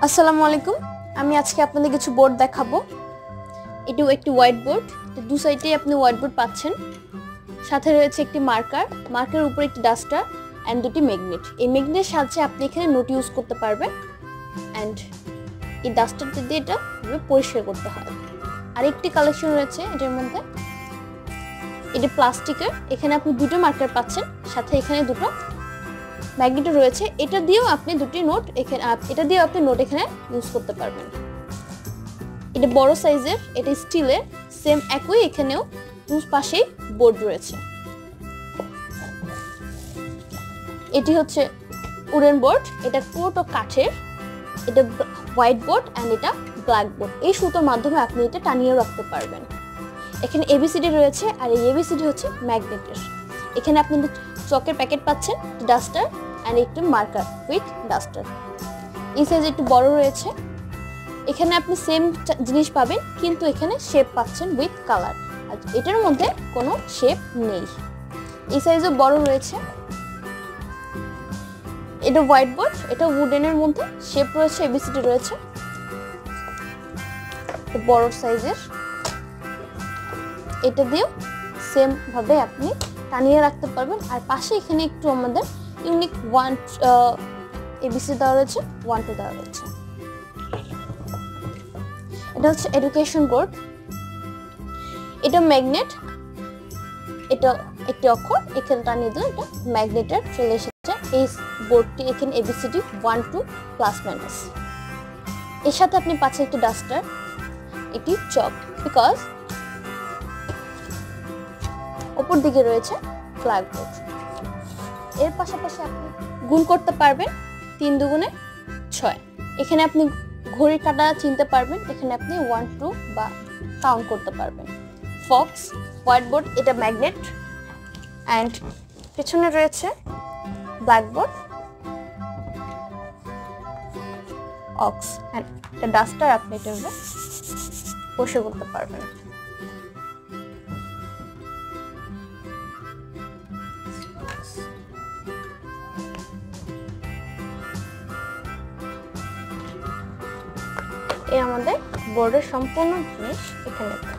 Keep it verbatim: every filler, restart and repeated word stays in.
আসসালামু আলাইকুম। আমি আজকে আপনাদের কিছু বোর্ড দেখাবো। এটাও একটি হোয়াইট বোর্ড, দু সাইডে আপনি হোয়াইট বোর্ড পাচ্ছেন, সাথে রয়েছে একটি মার্কার, মার্কারের উপরে একটি ডাস্টার অ্যান্ড দুটি ম্যাগনেট। এই ম্যাগনেটের সাহায্যে আপনি এখানে নোট ইউজ করতে পারবেন অ্যান্ড এই ডাস্টারটা দিয়ে এটা পরিষ্কার করতে হয়। আরেকটি কালেকশন রয়েছে এটার মধ্যে, এটা প্লাস্টিকের, এখানে আপনি দুটো মার্কার পাচ্ছেন, সাথে এখানে দুটো ম্যাগনেট রয়েছে। এটা দিয়েও আপনি দুটি নোট এখানে এটা দিয়েও আপনি নোট এখানে ইউজ করতে পারবেন। এটা বড় সাইজের, এটা স্টিলের, সেম একই, এখানেও দুই পাশেই বোর্ড রয়েছে। এটি হচ্ছে উডেন বোর্ড, এটা পুরোটা কাঠের, এটা হোয়াইট বোর্ড অ্যান্ড এটা ব্ল্যাক বোর্ড। এই সুতোর মাধ্যমে আপনি এটা টানিয়ে রাখতে পারবেন। এখানে এবিসিডি রয়েছে, আর এই এবিসিডি হচ্ছে ম্যাগনেটের। এখানে আপনি চকের প্যাকেট পাচ্ছেন, ডাস্টার অ্যান্ড একটু মার্কার উইথ ডাস্টার। এই সাইজ একটু বড় রয়েছে। এখানে আপনি সেম জিনিস পাবেন, কিন্তু এখানে শেপ পাচ্ছেন উইথ কালার, আর এটার মধ্যে কোনো শেপ নেই। এই সাইজও বড় রয়েছে। এটা হোয়াইট বোর্ড, এটা উডেনের মধ্যে শেপ রয়েছে, এবিসিডি রয়েছে, বড় সাইজের। এটা দিয়েও সেম ভাবে আপনি টানিয়ে রাখতে পারবেন। আর পাশে এখানে একটু আমাদের ইউনিক ওয়ান এবিসি দেওয়া রয়েছে, ওয়ান টু দেওয়া রয়েছে। এটা হচ্ছে এডুকেশন বোর্ড, এটা ম্যাগনেট, এটা একটি অক্ষর এখানে টানিয়ে দিলে এটা ম্যাগনেটের চলে এসেছে। এই বোর্ডটি এখানে A B C D one two plus minus. এর সাথে আপনি পাচ্ছেন একটি ডাস্টার, একটি চক, বিকজ উপর দিকে রয়েছে ব্ল্যাক বোর্ড। এর পাশাপাশি আপনি গুণ করতে পারবেন, তিন দুগুণে ছয়। এখানে আপনি ঘড়ির কাঁটা চিনতে পারবেন, এখানে আপনি ওয়ান টু বা কাউন্ট করতে পারবেন। ফক্স হোয়াইট বোর্ড, এটা ম্যাগনেট অ্যান্ড পেছনে রয়েছে ব্ল্যাক বোর্ড, অক্স অ্যান্ড এটা ডাস্টার, আপনি এটা বসে করতে পারবেন। এই আমাদের বোর্ডের সম্পূর্ণ জিনিস এখানে।